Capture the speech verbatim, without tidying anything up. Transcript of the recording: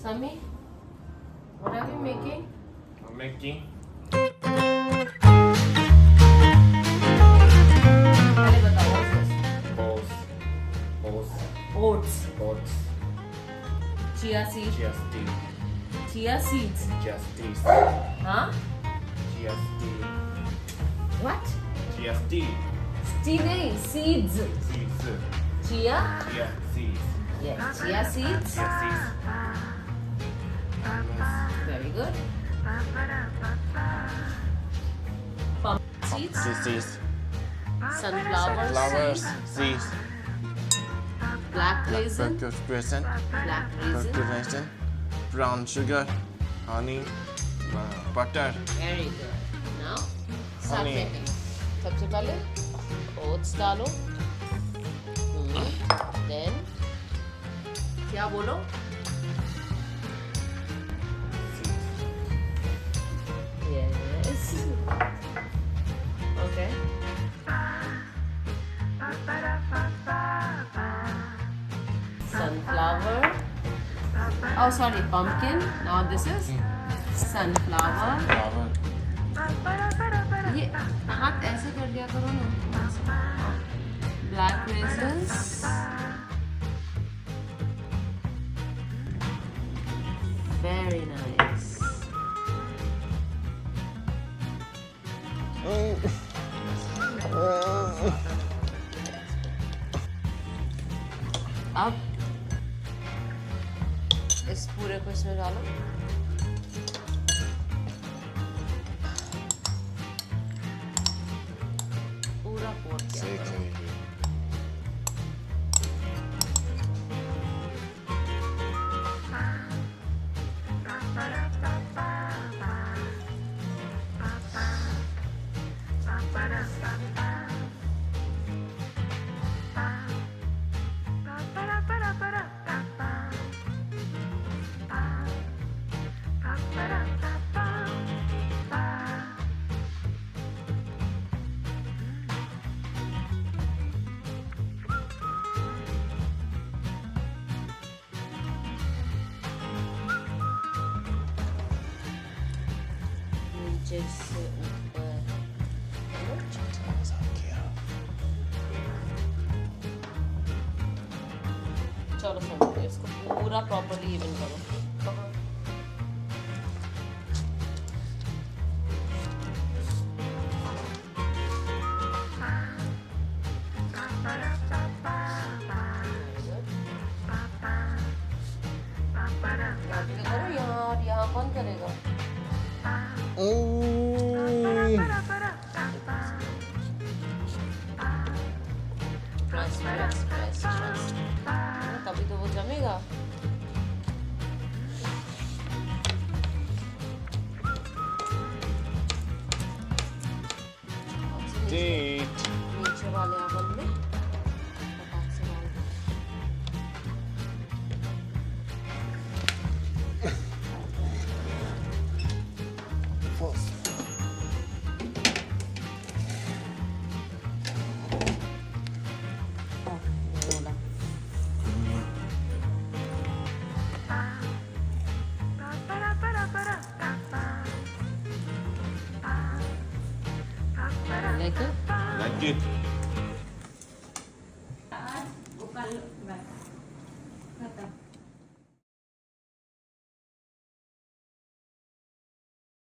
Sammy, what are you making? I'm making पहले बताओ what's this? oats. Oats. Oats. Oats. Chia seeds. Chia seeds. Chia seeds. Chia seeds. Huh? Chia seeds. What? Chia seeds. Tea नहीं, seeds. Seeds. Chia? Chia seeds. Yeah, chia seeds. Chia seeds. Very good. Pumpkin seeds. Seeds. Sunflower Flowers. seeds. Seeds. Black raisin. Raisin. Black raisin. Raisin. Brown sugar. Honey. Uh, butter. Very good. Now start Honey. making. सबसे पहले oats डालो. Hmm. Then क्या बोलो? Yes. Okay. Sunflower. Oh, sorry, pumpkin. Now this is sunflower. Flower. ये हाथ ऐसे कर लिया करो ना. Black raisins. Very nice. अब इस पूरे को इसमें डालो. पूरा पोर किया करो. नीचे से ऊपर. चलो समझो इसको पूरा प्रॉपर्ली इवन करो. करो यहाँ यहाँ कौन करेगा? Press, press, press, press. तभी तो वो जमेगा. नीचे वाले ओवन में फटाक से डाल दो. Like it? Like it.